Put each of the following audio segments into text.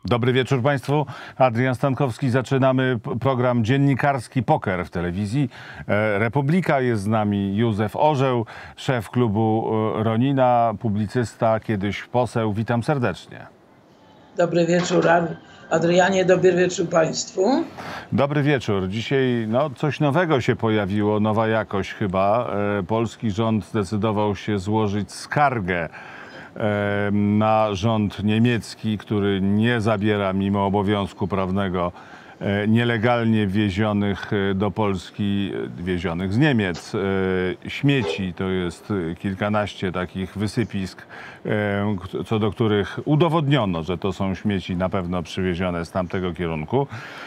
Dobry wieczór Państwu. Adrian Stankowski. Zaczynamy program dziennikarski Poker w telewizji Republika. Jest z nami Józef Orzeł, szef klubu Ronina, publicysta, kiedyś poseł. Witam serdecznie. Dobry wieczór, Adrianie. Dobry wieczór Państwu. Dobry wieczór. Dzisiaj coś nowego się pojawiło, nowa jakość chyba. Polski rząd zdecydował się złożyć skargę na rząd niemiecki, który nie zabiera mimo obowiązku prawnego nielegalnie wiezionych do Polski, wiezionych z Niemiec śmieci. To jest kilkanaście takich wysypisk, co do których udowodniono, że to są śmieci na pewno przywiezione z tamtego kierunku.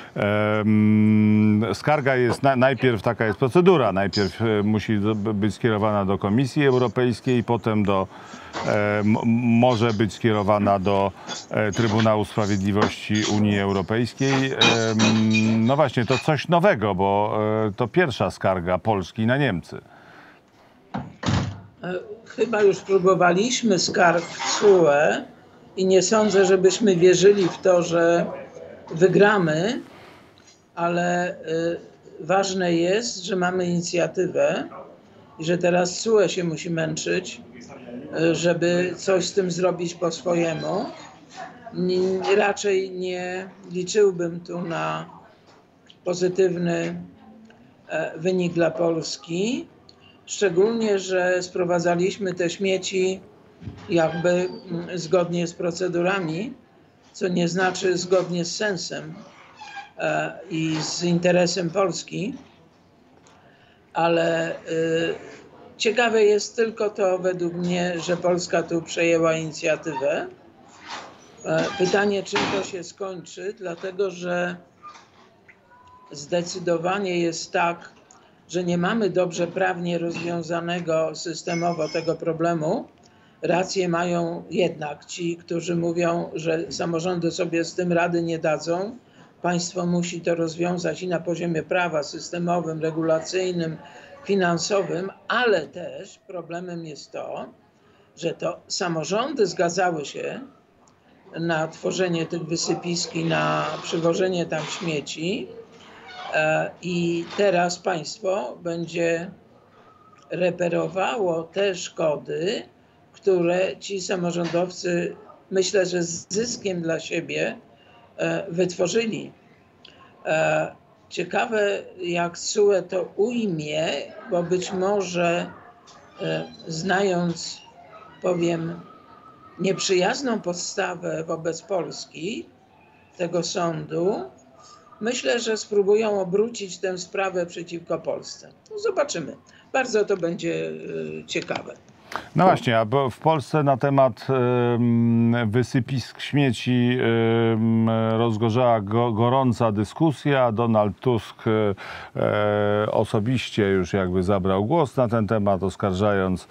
Skarga jest, najpierw taka jest procedura, najpierw musi być skierowana do Komisji Europejskiej, potem może być skierowana do Trybunału Sprawiedliwości Unii Europejskiej. No właśnie, to coś nowego, bo to pierwsza skarga Polski na Niemcy. Chyba już próbowaliśmy skarg w TSUE i nie sądzę, żebyśmy wierzyli w to, że wygramy, ale ważne jest, że mamy inicjatywę i że teraz TSUE się musi męczyć, żeby coś z tym zrobić po swojemu. Raczej nie liczyłbym tu na pozytywny wynik dla Polski, szczególnie, że sprowadzaliśmy te śmieci jakby zgodnie z procedurami, co nie znaczy zgodnie z sensem i z interesem Polski, ale ciekawe jest tylko to według mnie, że Polska tu przejęła inicjatywę. Pytanie, czym to się skończy, dlatego że zdecydowanie jest tak, że nie mamy dobrze prawnie rozwiązanego systemowo tego problemu. Rację mają jednak ci, którzy mówią, że samorządy sobie z tym rady nie dadzą. Państwo musi to rozwiązać i na poziomie prawa systemowym, regulacyjnym, finansowym, ale też problemem jest to, że to samorządy zgadzały się na tworzenie tych wysypisk i na przywożenie tam śmieci i teraz państwo będzie reperowało te szkody, które ci samorządowcy, myślę, że z zyskiem dla siebie wytworzyli. Ciekawe, jak TSUE to ujmie, bo być może znając, powiem, nieprzyjazną postawę wobec Polski, tego sądu, myślę, że spróbują obrócić tę sprawę przeciwko Polsce. No zobaczymy. Bardzo to będzie ciekawe. No właśnie, a w Polsce na temat wysypisk śmieci rozgorzała gorąca dyskusja. Donald Tusk osobiście już jakby zabrał głos na ten temat, oskarżając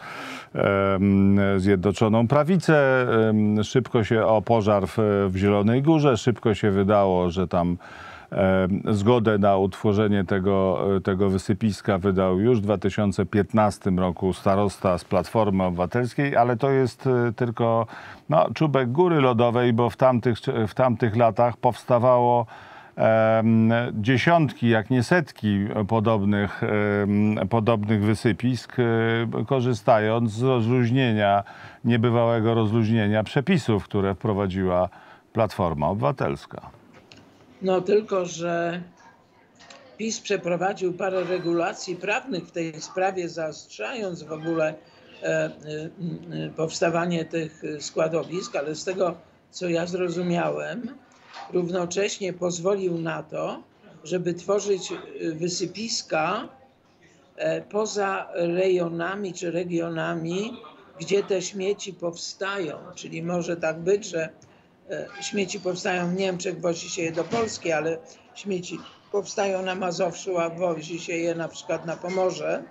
Zjednoczoną Prawicę. Szybko się o pożar w Zielonej Górze, szybko się wydało, że tam zgodę na utworzenie tego wysypiska wydał już w 2015 roku starosta z Platformy Obywatelskiej, ale to jest tylko czubek góry lodowej, bo w tamtych latach powstawało dziesiątki, jak nie setki podobnych wysypisk, korzystając z niebywałego rozluźnienia przepisów, które wprowadziła Platforma Obywatelska. No tylko, że PiS przeprowadził parę regulacji prawnych w tej sprawie, zaostrzając w ogóle powstawanie tych składowisk, ale z tego, co ja zrozumiałem, równocześnie pozwolił na to, żeby tworzyć wysypiska poza rejonami czy regionami, gdzie te śmieci powstają. Czyli może tak być, że śmieci powstają w Niemczech, wozi się je do Polski, ale śmieci powstają na Mazowszu, a wozi się je na przykład na Pomorze.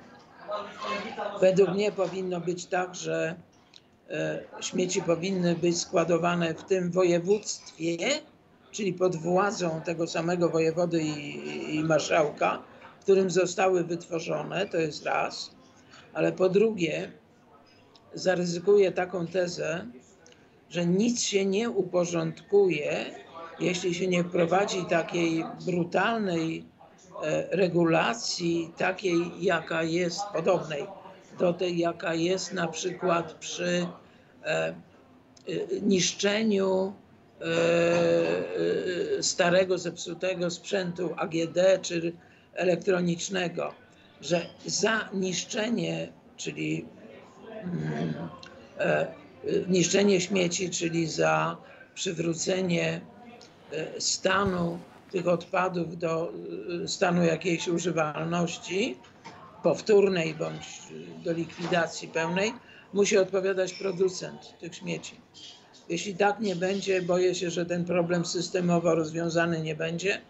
Według mnie powinno być tak, że śmieci powinny być składowane w tym województwie, czyli pod władzą tego samego wojewody i marszałka, w którym zostały wytworzone, to jest raz. Ale po drugie, zaryzykuję taką tezę, że nic się nie uporządkuje, jeśli się nie wprowadzi takiej brutalnej regulacji, takiej jaka jest, podobnej do tej jaka jest na przykład przy niszczeniu starego, zepsutego sprzętu AGD czy elektronicznego, że za niszczenie, czyli niszczenie śmieci, czyli za przywrócenie stanu tych odpadów do stanu jakiejś używalności powtórnej bądź do likwidacji pełnej, musi odpowiadać producent tych śmieci. Jeśli tak nie będzie, boję się, że ten problem systemowo rozwiązany nie będzie,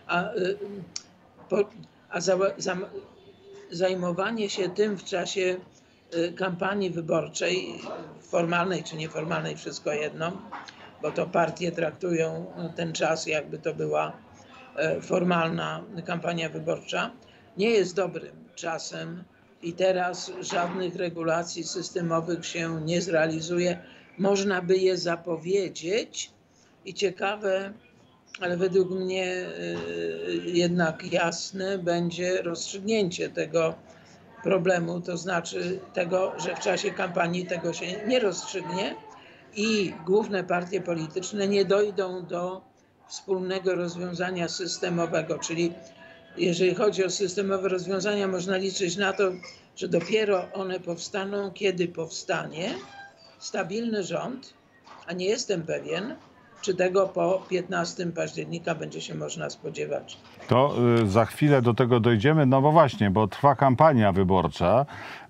zajmowanie się tym w czasie kampanii wyborczej, formalnej czy nieformalnej, wszystko jedno, bo to partie traktują ten czas, jakby to była formalna kampania wyborcza, nie jest dobrym czasem i teraz żadnych regulacji systemowych się nie zrealizuje. Można by je zapowiedzieć i ciekawe, ale według mnie jednak jasne będzie rozstrzygnięcie tego problemu, to znaczy tego, że w czasie kampanii tego się nie rozstrzygnie i główne partie polityczne nie dojdą do wspólnego rozwiązania systemowego, czyli jeżeli chodzi o systemowe rozwiązania, można liczyć na to, że dopiero one powstaną, kiedy powstanie stabilny rząd, a nie jestem pewien, czy tego po 15 października będzie się można spodziewać. To za chwilę do tego dojdziemy, no bo właśnie, bo trwa kampania wyborcza.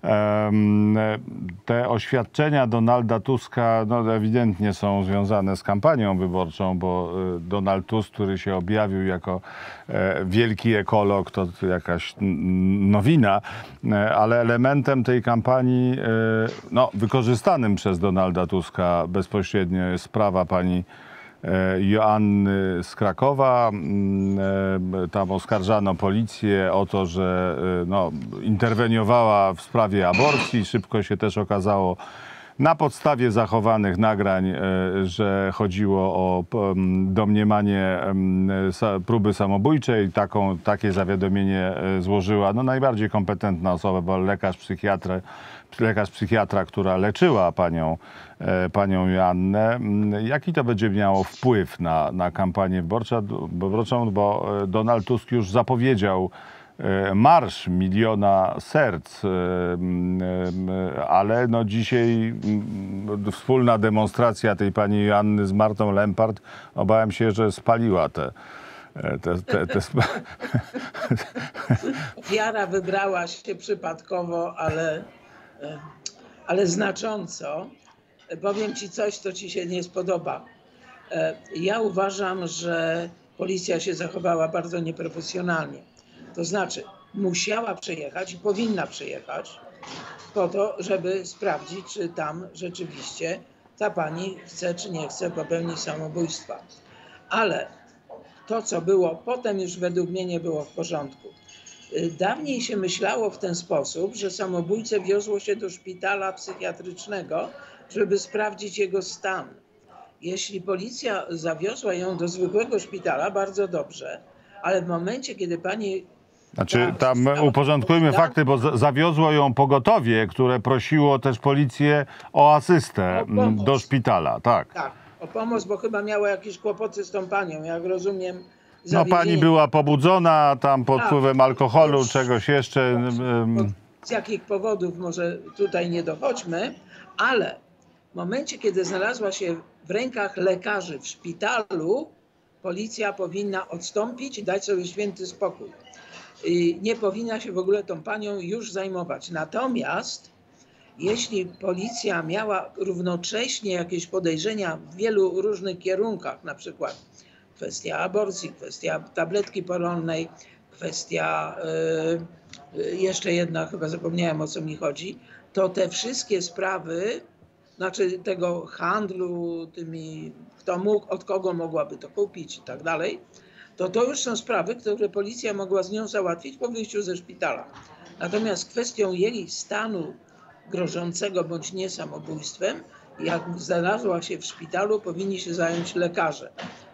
Te oświadczenia Donalda Tuska no, ewidentnie są związane z kampanią wyborczą, bo Donald Tusk, który się objawił jako wielki ekolog, to jakaś nowina, ale elementem tej kampanii, no, wykorzystanym przez Donalda Tuska bezpośrednio jest sprawa pani Joanny z Krakowa. Tam oskarżano policję o to, że no, interweniowała w sprawie aborcji. Szybko się też okazało na podstawie zachowanych nagrań, że chodziło o domniemanie próby samobójczej. Takie zawiadomienie złożyła no, najbardziej kompetentna osoba, bo lekarz psychiatra, która leczyła panią Joannę. Jaki to będzie miało wpływ na kampanię wyborczą, bo Donald Tusk już zapowiedział marsz 1 miliona serc, ale no dzisiaj wspólna demonstracja tej pani Joanny z Martą Lempart, obawiam się, że spaliła te Ofiara wybrała się przypadkowo, ale znacząco. Powiem ci coś, co ci się nie spodoba. Ja uważam, że policja się zachowała bardzo nieprofesjonalnie. To znaczy musiała przejechać i powinna przejechać po to, żeby sprawdzić, czy tam rzeczywiście ta pani chce czy nie chce popełnić samobójstwa. Ale to, co było potem, już według mnie nie było w porządku. Dawniej się myślało w ten sposób, że samobójcę wiozło się do szpitala psychiatrycznego, żeby sprawdzić jego stan. Jeśli policja zawiozła ją do zwykłego szpitala, bardzo dobrze, ale w momencie, kiedy pani... Znaczy, tam uporządkujmy fakty, bo zawiozło ją pogotowie, które prosiło też policję o asystę do szpitala. Tak. Tak, o pomoc, bo chyba miała jakieś kłopoty z tą panią, jak rozumiem. No pani była pobudzona tam pod wpływem alkoholu, czegoś jeszcze. Z jakich powodów może tutaj nie dochodźmy, ale w momencie, kiedy znalazła się w rękach lekarzy w szpitalu, policja powinna odstąpić i dać sobie święty spokój. I nie powinna się w ogóle tą panią już zajmować. Natomiast jeśli policja miała równocześnie jakieś podejrzenia w wielu różnych kierunkach, na przykład kwestia aborcji, kwestia tabletki poronnej, kwestia jeszcze jedna, chyba zapomniałem, o co mi chodzi, to te wszystkie sprawy, znaczy tego handlu tymi, kto mógł, od kogo mogłaby to kupić i tak dalej, to już są sprawy, które policja mogła z nią załatwić po wyjściu ze szpitala. Natomiast kwestią jej stanu grożącego bądź nie samobójstwem, jak znalazła się w szpitalu, powinni się zająć lekarze.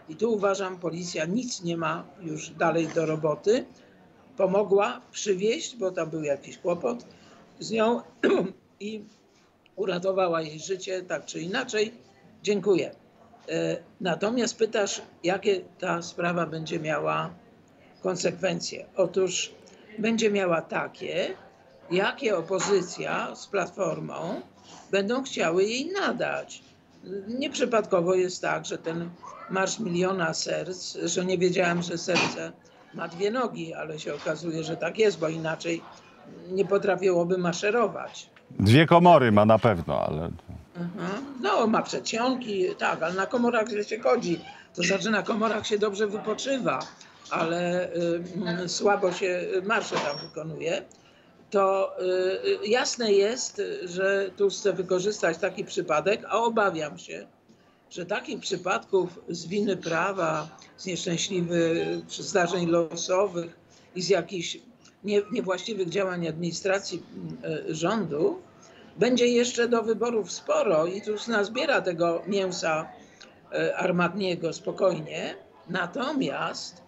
I tu uważam, policja nic nie ma już dalej do roboty. Pomogła przywieźć, bo tam był jakiś kłopot z nią i uratowała jej życie, tak czy inaczej. Dziękuję. Natomiast pytasz, jakie ta sprawa będzie miała konsekwencje. Otóż będzie miała takie, jakie opozycja z Platformą będą chciały jej nadać. Nieprzypadkowo jest tak, że ten Marsz Miliona Serc, że nie wiedziałam, że serce ma dwie nogi, ale się okazuje, że tak jest, bo inaczej nie potrafiłoby maszerować. Dwie komory ma na pewno, ale... No, ma przedsionki, tak, ale na komorach źle się chodzi. To znaczy na komorach się dobrze wypoczywa, ale słabo się marsze tam wykonuje. To jasne jest, że tu chcę wykorzystać taki przypadek, a obawiam się, że takich przypadków z winy prawa, z nieszczęśliwych zdarzeń losowych i z jakichś niewłaściwych działań administracji rządu będzie jeszcze do wyborów sporo i tu nazbiera tego mięsa armatniego spokojnie. Natomiast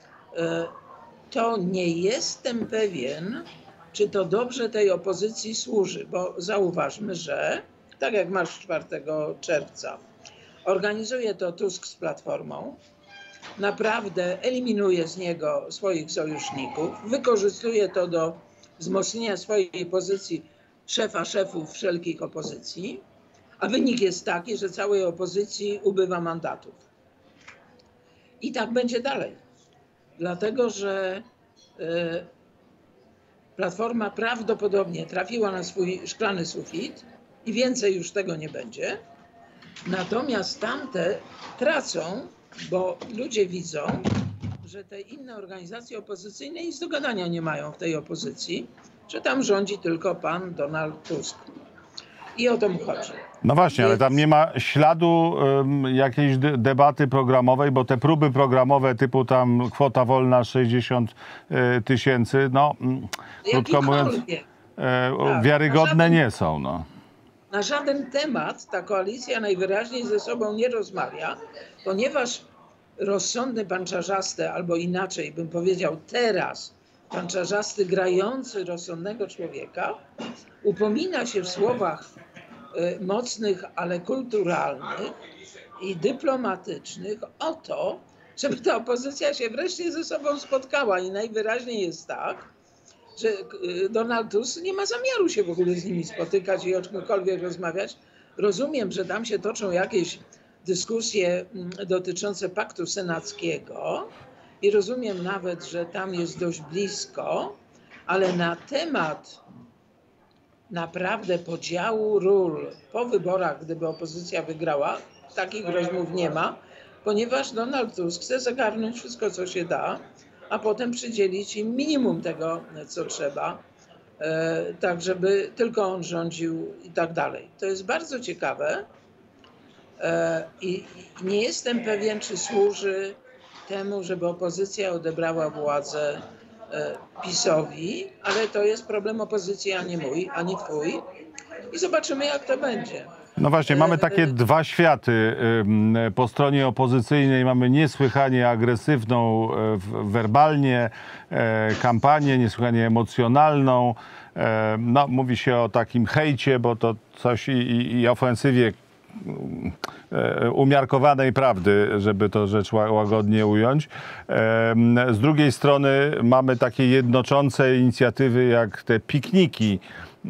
to nie jestem pewien, czy to dobrze tej opozycji służy, bo zauważmy, że tak jak masz 4 czerwca, organizuje to Tusk z Platformą, naprawdę eliminuje z niego swoich sojuszników, wykorzystuje to do wzmocnienia swojej pozycji szefa szefów wszelkich opozycji, a wynik jest taki, że całej opozycji ubywa mandatów. I tak będzie dalej, dlatego że Platforma prawdopodobnie trafiła na swój szklany sufit i więcej już tego nie będzie. Natomiast tamte tracą, bo ludzie widzą, że te inne organizacje opozycyjne nic do gadania nie mają w tej opozycji, że tam rządzi tylko pan Donald Tusk. I o to mu chodzi. No właśnie, ale tam nie ma śladu jakiejś debaty programowej, bo te próby programowe typu tam kwota wolna 60 000, no krótko mówiąc, wiarygodne nie są. No. Na żaden temat ta koalicja najwyraźniej ze sobą nie rozmawia, ponieważ rozsądny pan Czarzasty, albo inaczej bym powiedział teraz, pan Czarzasty grający rozsądnego człowieka, upomina się w słowach mocnych, ale kulturalnych i dyplomatycznych o to, żeby ta opozycja się wreszcie ze sobą spotkała. I najwyraźniej jest tak, że Donald Tusk nie ma zamiaru się w ogóle z nimi spotykać i o czymkolwiek rozmawiać. Rozumiem, że tam się toczą jakieś dyskusje dotyczące paktu senackiego i rozumiem nawet, że tam jest dość blisko, ale na temat naprawdę podziału ról po wyborach, gdyby opozycja wygrała, takich rozmów nie ma, ponieważ Donald Tusk chce zagarnąć wszystko, co się da, a potem przydzielić im minimum tego, co trzeba, tak żeby tylko on rządził i tak dalej. To jest bardzo ciekawe i nie jestem pewien, czy służy temu, żeby opozycja odebrała władzę PiS-owi, ale to jest problem opozycji, a nie mój, ani twój. I zobaczymy, jak to będzie. No właśnie, mamy takie dwa światy. Po stronie opozycyjnej mamy niesłychanie agresywną werbalnie kampanię, niesłychanie emocjonalną. No, mówi się o takim hejcie, bo to coś i ofensywie umiarkowanej prawdy, żeby to rzecz łagodnie ująć. Z drugiej strony mamy takie jednoczące inicjatywy jak te pikniki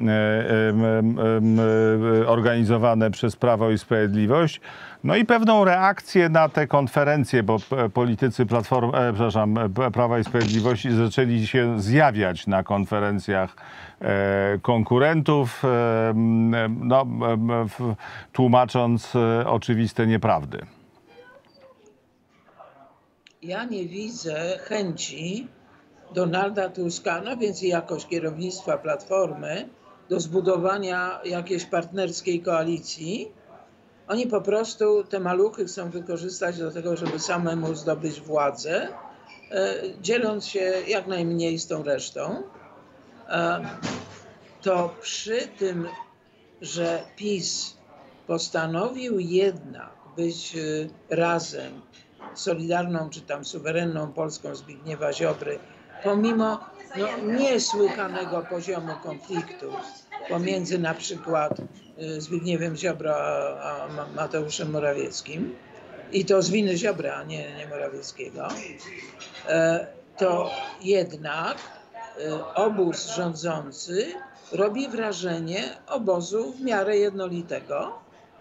organizowane przez Prawo i Sprawiedliwość. No i pewną reakcję na te konferencje, bo politycy Prawa i Sprawiedliwości zaczęli się zjawiać na konferencjach konkurentów, no, tłumacząc oczywiste nieprawdy. Ja nie widzę chęci Donalda Tuska, no więc i jakoś kierownictwa Platformy, do zbudowania jakiejś partnerskiej koalicji. Oni po prostu te maluchy chcą wykorzystać do tego, żeby samemu zdobyć władzę, dzieląc się jak najmniej z tą resztą. To przy tym, że PiS postanowił jednak być razem Solidarną czy tam Suwerenną Polską Zbigniewa Ziobry, pomimo niesłychanego poziomu konfliktu pomiędzy na przykład Zbigniewem Ziobro a Mateuszem Morawieckim, i to z winy Ziobry, a nie Morawieckiego, to jednak obóz rządzący robi wrażenie obozu w miarę jednolitego,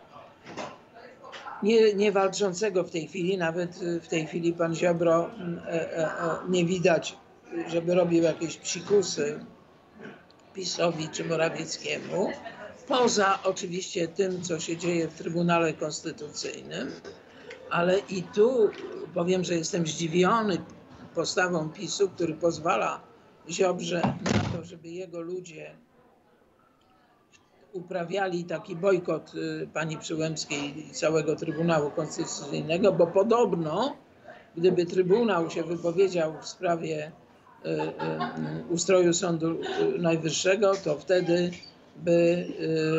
nie walczącego w tej chwili. Nawet w tej chwili pan Ziobro nie widać, żeby robił jakieś psikusy PiS-owi czy Morawieckiemu, poza oczywiście tym, co się dzieje w Trybunale Konstytucyjnym. Ale i tu powiem, że jestem zdziwiony postawą PiS-u, który pozwala Ziobrze na to, żeby jego ludzie uprawiali taki bojkot pani Przyłębskiej i całego Trybunału Konstytucyjnego, bo podobno, gdyby Trybunał się wypowiedział w sprawie ustroju Sądu Najwyższego, to wtedy by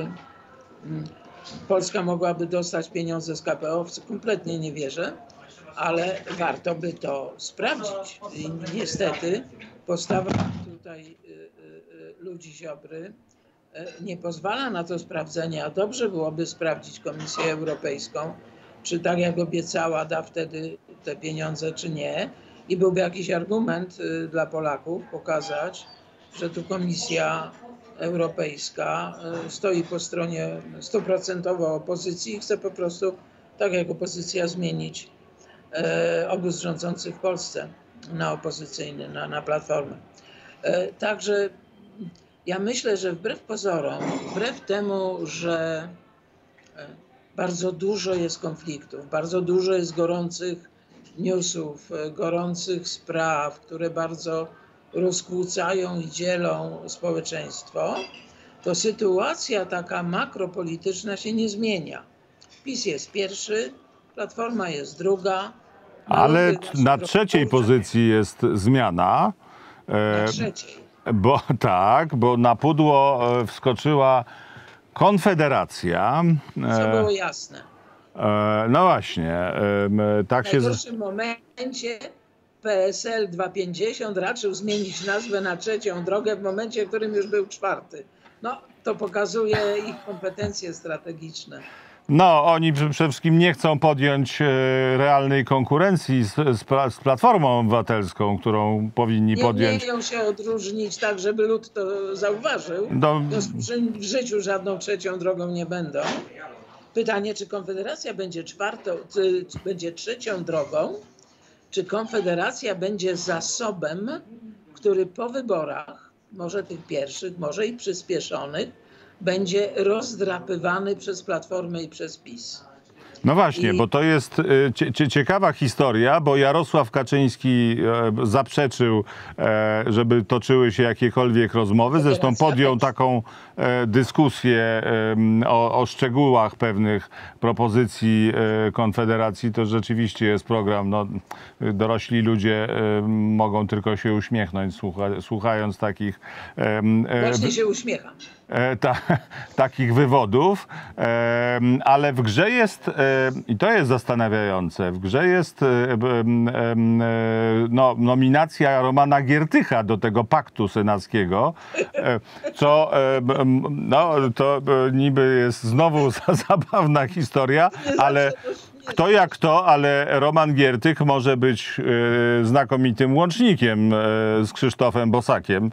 Polska mogłaby dostać pieniądze z KPO, w co kompletnie nie wierzę, ale warto by to sprawdzić. I niestety postawa tutaj ludzi Ziobry nie pozwala na to sprawdzenie, a dobrze byłoby sprawdzić Komisję Europejską, czy tak jak obiecała, da wtedy te pieniądze, czy nie. I byłby jakiś argument dla Polaków pokazać, że tu Komisja Europejska stoi po stronie 100% opozycji i chce po prostu, tak jak opozycja, zmienić obóz rządzący w Polsce na opozycyjny, na Platformę. Także ja myślę, że wbrew pozorom, wbrew temu, że bardzo dużo jest konfliktów, bardzo dużo jest gorących newsów, gorących spraw, które bardzo rozkłócają i dzielą społeczeństwo, to sytuacja taka makropolityczna się nie zmienia. PiS jest pierwszy, Platforma jest druga. Ale na trzeciej pozycji jest zmiana. Na trzeciej. Bo na pudło wskoczyła Konfederacja. Co było jasne. No właśnie. Tak w najgorszym momencie PSL 250 raczył zmienić nazwę na Trzecią Drogę w momencie, w którym już był czwarty. No, to pokazuje ich kompetencje strategiczne. No, oni przede wszystkim nie chcą podjąć realnej konkurencji z Platformą Obywatelską, którą powinni podjąć. Nie umieją się odróżnić tak, żeby lud to zauważył. W życiu żadną trzecią drogą nie będą. Pytanie, czy Konfederacja będzie będzie trzecią drogą, czy Konfederacja będzie zasobem, który po wyborach, może tych pierwszych, może i przyspieszonych, będzie rozdrapywany przez Platformę i przez PiS. No właśnie, bo to jest ciekawa historia, bo Jarosław Kaczyński zaprzeczył, żeby toczyły się jakiekolwiek rozmowy. Zresztą podjął taką dyskusję o szczegółach pewnych propozycji Konfederacji. To rzeczywiście jest program, no, dorośli ludzie mogą tylko się uśmiechnąć, słuchając takich... Właśnie się uśmiecham. Takich wywodów, ale w grze jest, i to jest zastanawiające, w grze jest nominacja Romana Giertycha do tego paktu senackiego, co to niby jest znowu zabawna historia, ale kto jak to, ale Roman Giertych może być znakomitym łącznikiem z Krzysztofem Bosakiem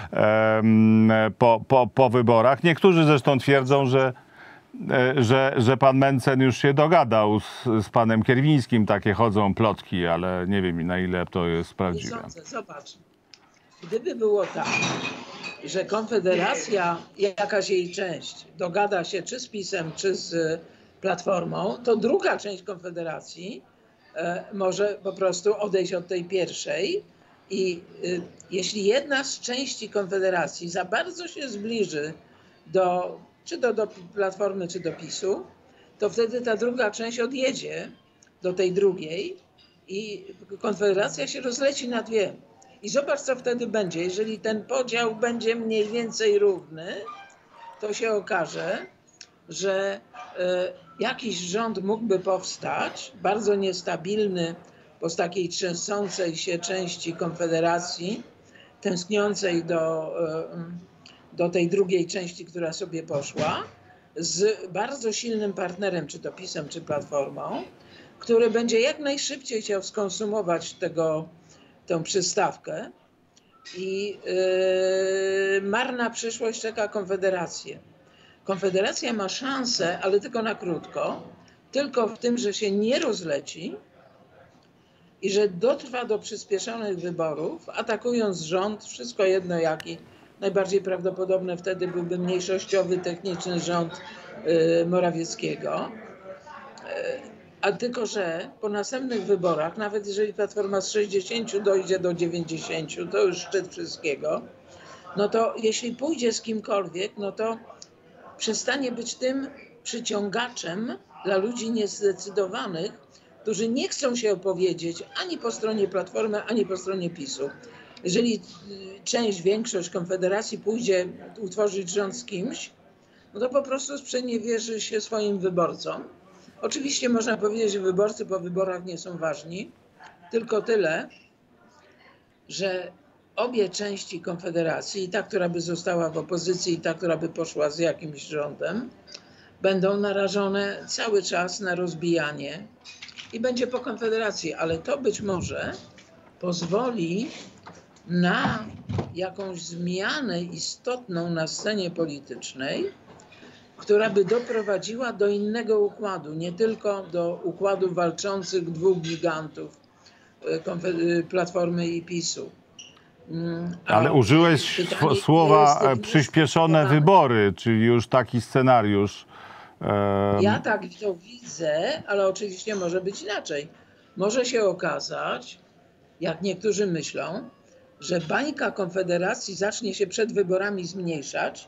po wyborach. Niektórzy zresztą twierdzą, że pan Mencen już się dogadał z panem Kierwińskim. Takie chodzą plotki, ale nie wiem, na ile to jest prawdziwe. Zobacz, gdyby było tak, że Konfederacja, jakaś jej część, dogada się czy z PiS-em, czy z Platformą, to druga część Konfederacji może po prostu odejść od tej pierwszej i jeśli jedna z części Konfederacji za bardzo się zbliży do Platformy, czy do PiS-u, to wtedy ta druga część odjedzie do tej drugiej i Konfederacja się rozleci na dwie. I zobacz, co wtedy będzie. Jeżeli ten podział będzie mniej więcej równy, to się okaże, że jakiś rząd mógłby powstać, bardzo niestabilny, po takiej trzęsącej się części Konfederacji, tęskniącej do tej drugiej części, która sobie poszła, z bardzo silnym partnerem, czy to PiS-em, czy Platformą, który będzie jak najszybciej chciał skonsumować tę przystawkę i marna przyszłość czeka Konfederację. Konfederacja ma szansę, ale tylko na krótko, tylko w tym, że się nie rozleci i że dotrwa do przyspieszonych wyborów, atakując rząd, wszystko jedno jaki. Najbardziej prawdopodobne wtedy byłby mniejszościowy, techniczny rząd Morawieckiego. A tylko, że po następnych wyborach, nawet jeżeli Platforma z 60 dojdzie do 90, to już szczyt wszystkiego, no to jeśli pójdzie z kimkolwiek, no to przestanie być tym przyciągaczem dla ludzi niezdecydowanych, którzy nie chcą się opowiedzieć ani po stronie Platformy, ani po stronie PiS-u. Jeżeli większość Konfederacji pójdzie utworzyć rząd z kimś, no to po prostu sprzeniewierzy się swoim wyborcom. Oczywiście można powiedzieć, że wyborcy po wyborach nie są ważni, tylko tyle, że obie części Konfederacji, i ta, która by została w opozycji, i ta, która by poszła z jakimś rządem, będą narażone cały czas na rozbijanie i będzie po Konfederacji, ale to być może pozwoli na jakąś zmianę istotną na scenie politycznej, która by doprowadziła do innego układu, nie tylko do układu walczących dwóch gigantów Platformy i PiS-u. Ale użyłeś słowa przyspieszone wybory, czyli już taki scenariusz. Ja tak to widzę, ale oczywiście może być inaczej. Może się okazać, jak niektórzy myślą, że bańka Konfederacji zacznie się przed wyborami zmniejszać,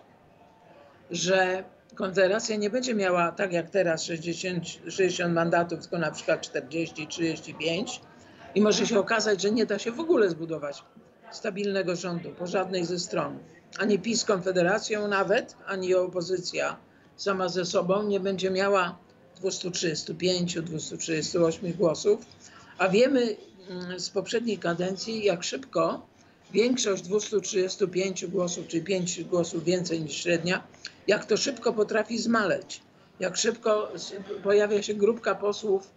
że Konfederacja nie będzie miała tak jak teraz 60 mandatów, tylko na przykład 40, 35 i może się okazać, że nie da się w ogóle zbudować stabilnego rządu po żadnej ze stron. Ani PiS z Konfederacją nawet, ani opozycja sama ze sobą nie będzie miała 235, 238 głosów, a wiemy z poprzedniej kadencji, jak szybko większość 235 głosów, czyli 5 głosów więcej niż średnia, jak to szybko potrafi zmaleć, jak szybko pojawia się grupka posłów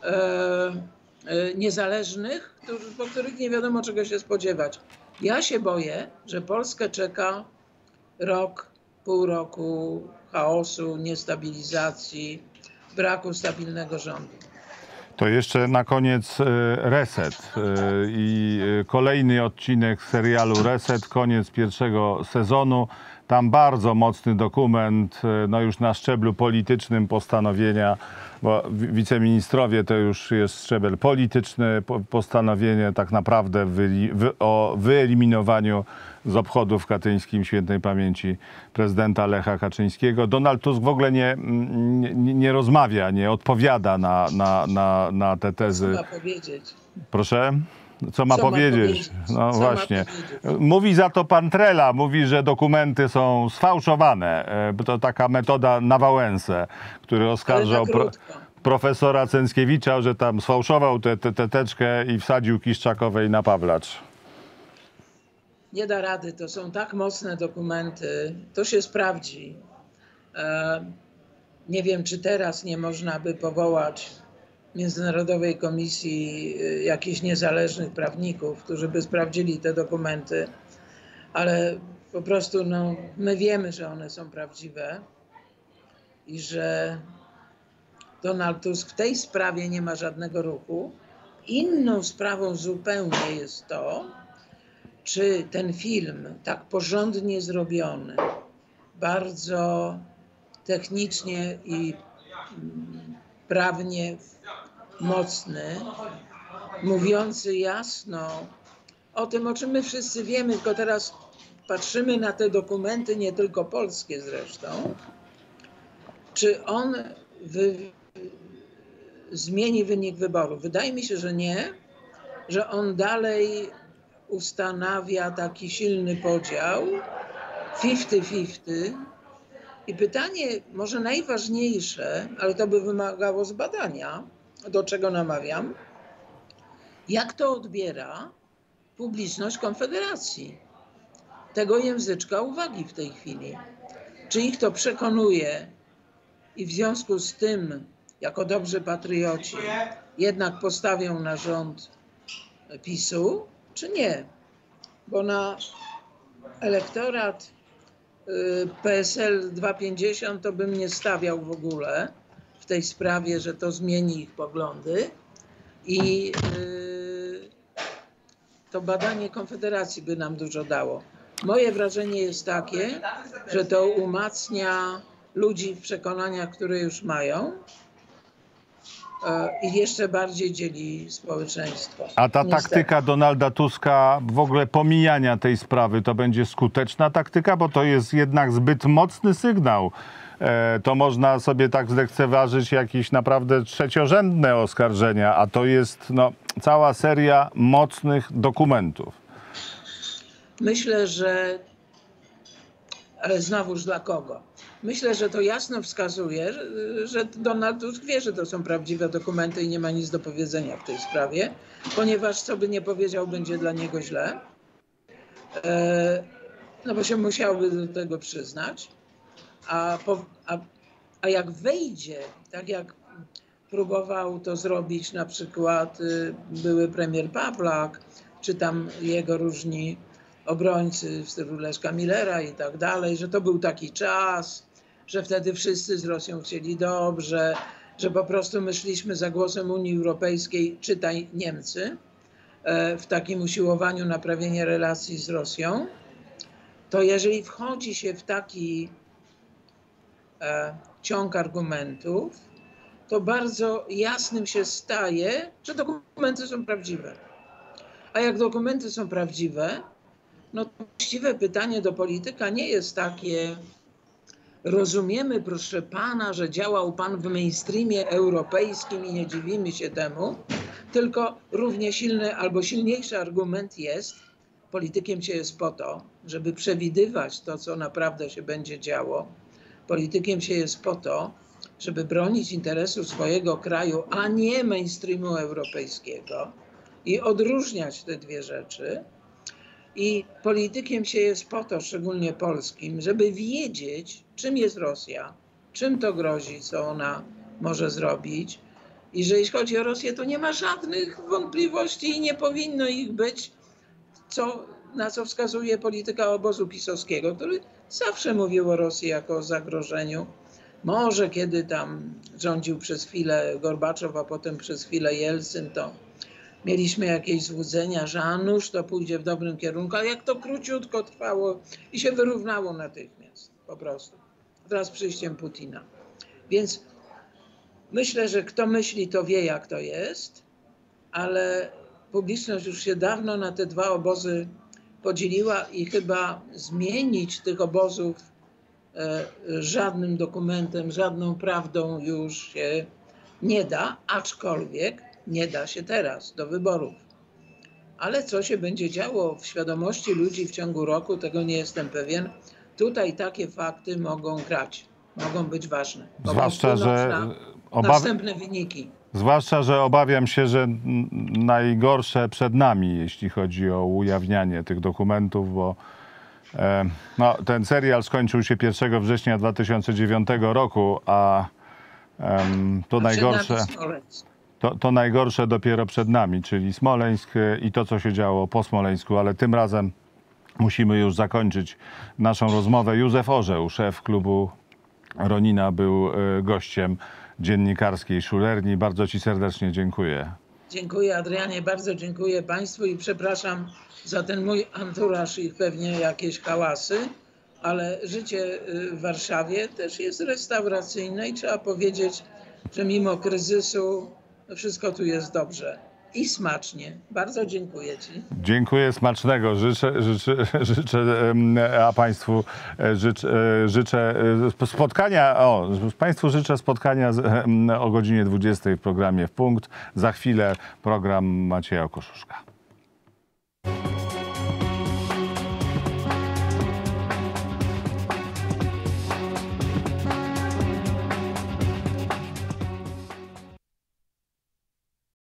niezależnych, po których nie wiadomo czego się spodziewać. Ja się boję, że Polskę czeka rok, pół roku chaosu, niestabilizacji, braku stabilnego rządu. To jeszcze na koniec Reset i kolejny odcinek serialu Reset, koniec pierwszego sezonu. Tam bardzo mocny dokument, no już na szczeblu politycznym postanowienia, bo wiceministrowie to już jest szczebel polityczny, postanowienie tak naprawdę o wyeliminowaniu z obchodów katyńskim świętej pamięci prezydenta Lecha Kaczyńskiego. Donald Tusk w ogóle nie rozmawia, nie odpowiada na te tezy. Co ma powiedzieć? Proszę? Co ma powiedzieć? No właśnie. Mówi za to pan Trela, mówi, że dokumenty są sfałszowane. To taka metoda na Wałęsę, który oskarżał profesora Cęckiewicza, że tam sfałszował tę teczkę i wsadził Kiszczakowej na Pawlacz. Nie da rady, to są tak mocne dokumenty, to się sprawdzi. Nie wiem, czy teraz nie można by powołać Międzynarodowej Komisji jakichś niezależnych prawników, którzy by sprawdzili te dokumenty, ale po prostu no, my wiemy, że one są prawdziwe i że Donald Tusk w tej sprawie nie ma żadnego ruchu. Inną sprawą zupełnie jest to, czy ten film tak porządnie zrobiony, bardzo technicznie i prawnie mocny, mówiący jasno o tym, o czym my wszyscy wiemy, tylko teraz patrzymy na te dokumenty, nie tylko polskie zresztą, czy on zmieni wynik wyborów. Wydaje mi się, że nie, że on dalej ustanawia taki silny podział 50-50. I pytanie może najważniejsze, ale to by wymagało zbadania, do czego namawiam, jak to odbiera publiczność Konfederacji. Tego języczka uwagi w tej chwili. Czy ich to przekonuje i w związku z tym, jako dobrzy patrioci, jednak postawią na rząd PiS-u, czy nie? Bo na elektorat PSL 250 to bym nie stawiał w ogóle w tej sprawie, że to zmieni ich poglądy i to badanie Konfederacji by nam dużo dało. Moje wrażenie jest takie, że to umacnia ludzi w przekonaniach, które już mają i jeszcze bardziej dzieli społeczeństwo. A ta Niestety. taktyka Donalda Tuska, w ogóle pomijania tej sprawy, to będzie skuteczna taktyka, bo to jest jednak zbyt mocny sygnał. To można sobie tak zlekceważyć jakieś naprawdę trzeciorzędne oskarżenia, a to jest cała seria mocnych dokumentów. Myślę, że... Ale znowuż dla kogo? Myślę, że to jasno wskazuje, że Donald Tusk wie, że to są prawdziwe dokumenty i nie ma nic do powiedzenia w tej sprawie, ponieważ co by nie powiedział, będzie dla niego źle. No bo się musiałby do tego przyznać. A jak wejdzie, tak jak próbował to zrobić na przykład były premier Pawlak, czy tam jego różni obrońcy w stylu Leszka Millera i tak dalej, że to był taki czas, że wtedy wszyscy z Rosją chcieli dobrze, że po prostu my szliśmy za głosem Unii Europejskiej, czytaj Niemcy, w takim usiłowaniu naprawienia relacji z Rosją, to jeżeli wchodzi się w taki ciąg argumentów, to bardzo jasnym się staje, że dokumenty są prawdziwe. A jak dokumenty są prawdziwe, no to właściwe pytanie do polityka nie jest takie: rozumiemy, proszę pana, że działał pan w mainstreamie europejskim i nie dziwimy się temu, tylko równie silny albo silniejszy argument jest: politykiem się jest po to, żeby przewidywać to, co naprawdę się będzie działo. Politykiem się jest po to, żeby bronić interesu swojego kraju, a nie mainstreamu europejskiego i odróżniać te dwie rzeczy. I politykiem się jest po to, szczególnie polskim, żeby wiedzieć, czym jest Rosja, czym to grozi, co ona może zrobić. I że jeśli chodzi o Rosję, to nie ma żadnych wątpliwości i nie powinno ich być, na co wskazuje polityka obozu pisowskiego, który zawsze mówił o Rosji jako o zagrożeniu. Może kiedy tam rządził przez chwilę Gorbaczow, a potem przez chwilę Jelcyn, to mieliśmy jakieś złudzenia, że a nuż to pójdzie w dobrym kierunku, a jak to króciutko trwało i się wyrównało natychmiast po prostu. Wraz z przyjściem Putina. Więc myślę, że kto myśli, to wie, jak to jest, ale publiczność już się dawno na te dwa obozy podzieliła i chyba zmienić tych obozów żadnym dokumentem, żadną prawdą już się nie da, aczkolwiek nie da się teraz do wyborów. Ale co się będzie działo w świadomości ludzi w ciągu roku, tego nie jestem pewien. Tutaj takie fakty mogą grać, mogą być ważne. Zwłaszcza, że następne wyniki. Zwłaszcza, że obawiam się, że najgorsze przed nami, jeśli chodzi o ujawnianie tych dokumentów, bo ten serial skończył się 1 września 2009 roku, a to najgorsze dopiero przed nami, czyli Smoleńsk i to, co się działo po Smoleńsku, ale tym razem musimy już zakończyć naszą rozmowę. Józef Orzeł, szef klubu Ronina, był gościem dziennikarskiej Szulerni. Bardzo ci serdecznie dziękuję. Dziękuję, Adrianie, bardzo dziękuję państwu i przepraszam za ten mój anturaż i pewnie jakieś hałasy, ale życie w Warszawie też jest restauracyjne i trzeba powiedzieć, że mimo kryzysu wszystko tu jest dobrze i smacznie. Bardzo dziękuję ci. Dziękuję, smacznego. Życzę a państwu życzę spotkania. Państwu życzę spotkania o godzinie 20 w programie W Punkt. Za chwilę program Macieja Koszuszka.